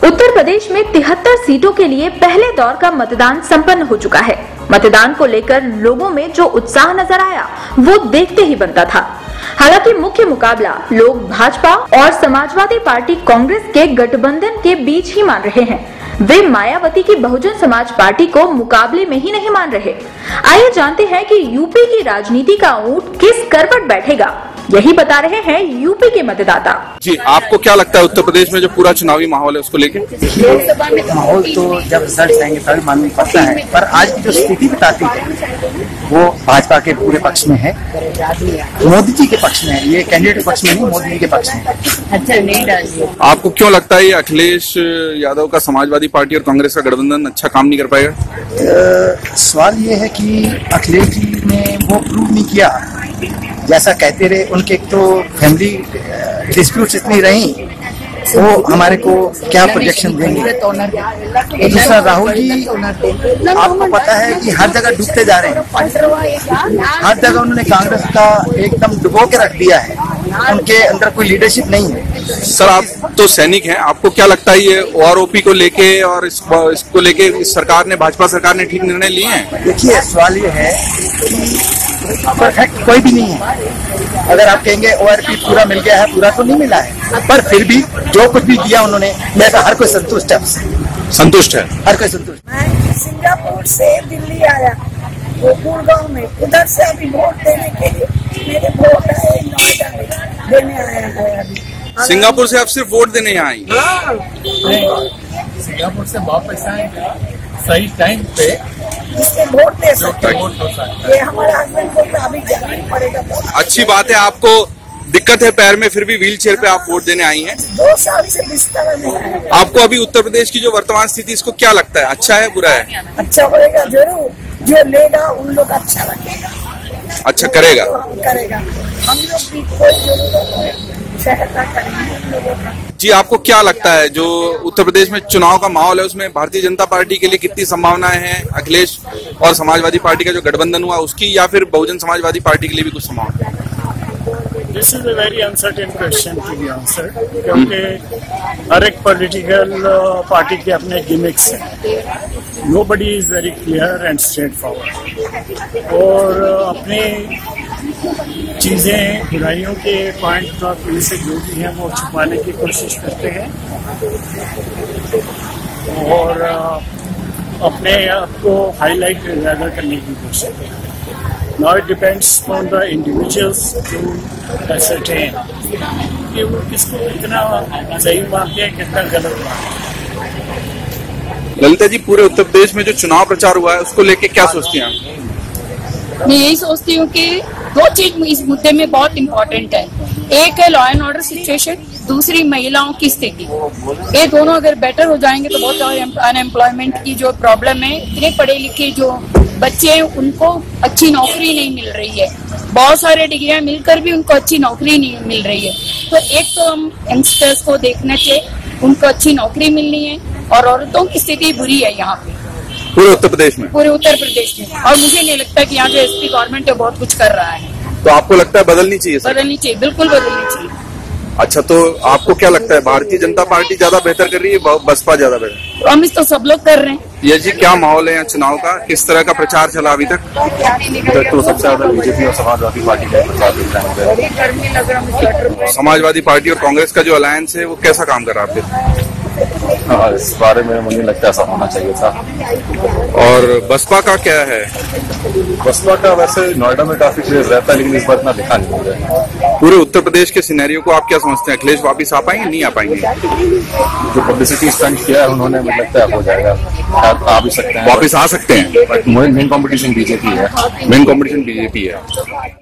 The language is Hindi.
उत्तर प्रदेश में 73 सीटों के लिए पहले दौर का मतदान संपन्न हो चुका है। मतदान को लेकर लोगों में जो उत्साह नजर आया वो देखते ही बनता था। हालांकि मुख्य मुकाबला लोग भाजपा और समाजवादी पार्टी कांग्रेस के गठबंधन के बीच ही मान रहे हैं। वे मायावती की बहुजन समाज पार्टी को मुकाबले में ही नहीं मान रहे। आइए जानते हैं कि यूपी की राजनीति का ऊंट किस करवट बैठेगा, यही बता रहे हैं यूपी के मतदाता। जी, आपको क्या लगता है उत्तर प्रदेश में जो पूरा चुनावी माहौल है उसको लेकर? लोकसभा में माहौल तो जब रिजल्ट आएंगे तभी मालूम पड़ता है, पर आज की जो स्थिति बताती है वो भाजपा के पूरे पक्ष में है, मोदी जी के पक्ष में है। ये कैंडिडेट के पक्ष में नहीं, मोदी जी के पक्ष में। अच्छा नहीं डालिए। आपको क्यों लगता है ये अखिलेश यादव का समाजवादी पार्टी और कांग्रेस का गठबंधन अच्छा काम नहीं कर पाएगा? सवाल ये है कि अखिलेश जी ने वो प्रूव नहीं किया जैसा कहते रहे। उनके तो फैमिली डिस्प्यूट्स इतनी रही, वो हमारे को क्या प्रोजेक्शन देंगे। दूसरा, राहुल जी आपको पता है कि हर जगह डूबते जा रहे हैं। हर जगह उन्होंने कांग्रेस का एकदम डुबो के रख दिया है, उनके अंदर कोई लीडरशिप नहीं है। सर, आप तो सैनिक हैं, आपको क्या लगता है ये ओआरओपी को लेके और इसको लेके सरकार ने, भाजपा सरकार ने ठीक निर्णय लिए हैं? देखिए, सवाल ये है कि परफेक्ट कोई भी नहीं है। अगर आप कहेंगे ओआरपी पूरा मिल गया है, पूरा तो नहीं मिला है, पर फिर भी जो कुछ भी दिया उन्होंने, मैं तो हर कोई संतुष्ट है उससे। संतुष्ट है हर कोई संतुष्ट। मैं सिंगापुर से दिल्ली आया, गोकुल गांव में, उधर से अभी वोट देने के लिए मेरे वोट है नोएडा में देने आया है। अभी सिंगापुर से आप सिर्फ वोट देने यहाँ आई? सिंगापुर से वापस आएंगे सही टाइम पे, जिससे वोट दे सकते हैं। ये हमारे हस्बैंड को अभी जाना ही पड़ेगा। अच्छी बात है, आपको दिक्कत है पैर में, फिर भी व्हील चेयर पे आप वोट देने आई हैं। 2 साल से बिस्तर में है। आपको अभी उत्तर प्रदेश की जो वर्तमान स्थिति, इसको क्या लगता है, अच्छा है बुरा है? अच्छा होगा जरूर, जो लेगा उन लोग अच्छा लगेगा, अच्छा करेगा, करेगा। हम लोग भी कोई जरूरत है सहायता करेंगे उन लोगों का। जी, आपको क्या लगता है जो उत्तर प्रदेश में चुनाव का माहौल है उसमें भारतीय जनता पार्टी के लिए कितनी संभावनाएं हैं? अखिलेश और समाजवादी पार्टी का जो गठबंधन हुआ उसकी, या फिर बहुजन समाजवादी पार्टी के लिए भी कुछ संभावना? This is a very uncertain question to be answered, क्योंकि हर एक पॉलिटिकल पार्टी के अपने गिमिक्स हैं। Nobody is very clear and straight forward, और अपनी चीजें, बुराइयों के पॉइंट ऑफ व्यू से जो भी है वो छुपाने की कोशिश करते हैं और अपने आप को हाईलाइट ज्यादा करने की कोशिश करते हैं। Now it depends on the individuals to ascertain कि वो किसको कितना सही मानते हैं, कितना गलत मानते हैं। ललिता जी, पूरे उत्तर प्रदेश में जो चुनाव प्रचार हुआ है उसको लेके क्या सोचती हैं आप? मैं यही सोचती हूँ कि 2 चीज इस मुद्दे में बहुत इम्पोर्टेंट है। एक है लॉ एंड ऑर्डर सिचुएशन, दूसरी महिलाओं की स्थिति। ये दोनों अगर बेटर हो जाएंगे तो बहुत अनएम्प्लॉयमेंट की जो प्रॉब्लम है, इतने पढ़े लिखे जो बच्चे हैं उनको अच्छी नौकरी नहीं मिल रही है, बहुत सारे डिग्रियां मिलकर भी उनको अच्छी नौकरी नहीं मिल रही है। तो एक तो हम यंगस्टर्स को देखना चाहिए, उनको अच्छी नौकरी मिलनी है, और औरतों की स्थिति बुरी है यहाँ पे पूरे उत्तर प्रदेश में। पूरे उत्तर प्रदेश में, और मुझे नहीं लगता कि यहाँ जो एसपी गवर्नमेंट है बहुत कुछ कर रहा है। तो आपको लगता है बदलनी चाहिए? बदलनी चाहिए, बिल्कुल बदलनी चाहिए। अच्छा, तो आपको क्या लगता है, भारतीय जनता पार्टी ज्यादा बेहतर कर रही है, बसपा ज्यादा बेहतर? प्रॉमिस तो सब लोग कर रहे हैं। ये जी, क्या माहौल है यहाँ चुनाव का, किस तरह का प्रचार चला अभी तक? तो सबसे ज्यादा बीजेपी और समाजवादी पार्टी का प्रचार दिख रहा है। समाजवादी पार्टी और कांग्रेस का जो अलायंस है वो कैसा काम कर रहा है आपके? हाँ, इस बारे में मुझे लगता है ऐसा होना चाहिए था। और बसपा का क्या है? बसपा का वैसे नोएडा में काफी क्रेज रहता है, लेकिन इस बार इतना दिखा नहीं मिल रहा है। पूरे उत्तर प्रदेश के सिनेरियो को आप क्या समझते हैं, अखिलेश वापिस आ पाएंगे, नहीं आ पाएंगे? जो पब्लिसिटी स्टंट किया है उन्होंने, मुझे लगता है हो जाएगा, आ भी सकते हैं, वापिस आ सकते हैं। बट मेन कॉम्पिटिशन बीजेपी है। मेन कॉम्पिटिशन बीजेपी है।